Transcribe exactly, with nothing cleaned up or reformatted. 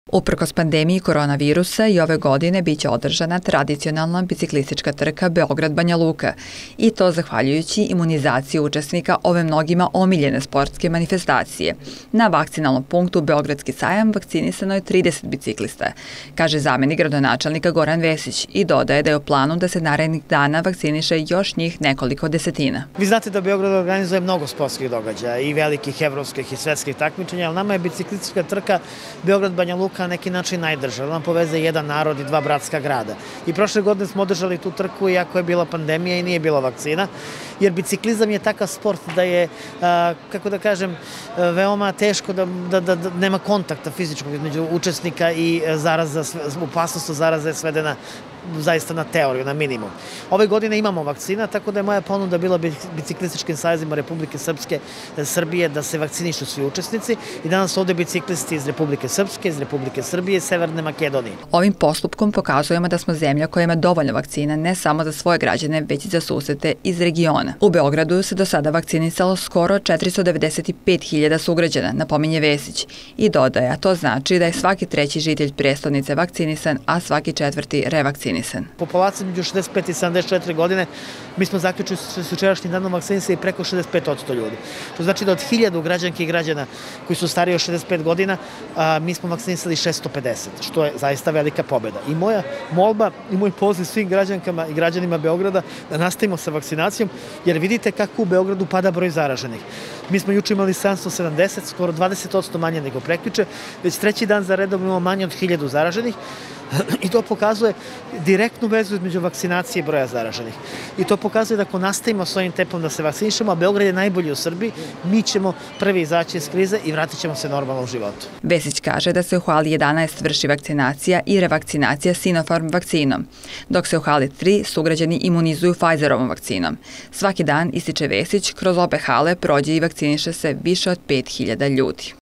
Uprkos pandemiji koronavirusa i ove godine biće održana tradicionalna biciklistička trka Beograd-Banja Luka i to zahvaljujući imunizaciji učesnika ove mnogima omiljene sportske manifestacije. Na vakcinalnom punktu Beogradski sajam vakcinisano je trideset biciklista, kaže zamenik gradonačelnika Goran Vesić i dodaje da je u planu da se narednih dana vakciniše još njih nekoliko desetina. Vi znate da Beograd organizuje mnogo sportskih događaja i velikih evropskih i svetskih takmičenja, ali nama je biciklistička trka Beograd-Banja Luka na neki način najdrža. Ona povezuje jedan narod i dva bratska grada. I prošle godine smo održali tu trku iako je bila pandemija i nije bila vakcina, jer biciklizam je takav sport da je, kako da kažem, veoma teško da, da, da, da nema kontakta fizičkog između učesnika i zaraza, opasnost od zaraze je svedena zaista na teoriju, na minimum. Ove godine imamo vakcina, tako da je moja ponuda bila biciklističkim savezima Republike Srpske, Srbije da se vakcinišu svi učesnici i danas ovde biciklisti iz Republike Srpske, iz Republike Srbije i Severne Makedonije. Ovim postupkom pokazujemo da smo zemlja koja ima dovoljno vakcina ne samo za svoje građane, već i za susete iz regiona. U Beogradu se do sada vakcinisalo skoro četiristo devedeset pet hiljada sugrađana, napominje Vesić, i dodaje, a to znači da je svaki treći žitelj prestonice vakcinisan, a svaki četvrti revakcinisan. Populacija među šezdeset pet i sedamdeset četiri godine, mi smo zaključili s jučerašnjim danom vakcinisali preko šezdeset pet posto ljudi. To znači da od hiljadu građanki i građana koji su stariji od šezdeset pet godina, a, mi smo vakcinisali šesto pedeset, što je zaista velika pobeda. I moja molba i moj poziv svim građankama i građanima Beograda da nastavimo sa vakcinacijom, jer vidite kako u Beogradu pada broj zaraženih. Mi smo juče imali sedamsto sedamdeset, skoro dvadeset posto manje nego prekjuče, već treći dan za redom imamo manje od hiljadu zaraženih. I to pokazuje direktnu vezu između vakcinacije i broja zaraženih. I to pokazuje da ako nastavimo s ovim tempom da se vakcinišemo, a Beograd je najbolji u Srbiji, mi ćemo prvi izaći iz krize i vratit ćemo se normalnom životu. Vesić kaže da se u Hali jedanaest vrši vakcinacija i revakcinacija Sinopharm vakcinom, dok se u Hali tri sugrađani imunizuju Pfizerovom vakcinom. Svaki dan, ističe Vesić, kroz obe hale prođe i vakciniše se više od pet hiljada ljudi.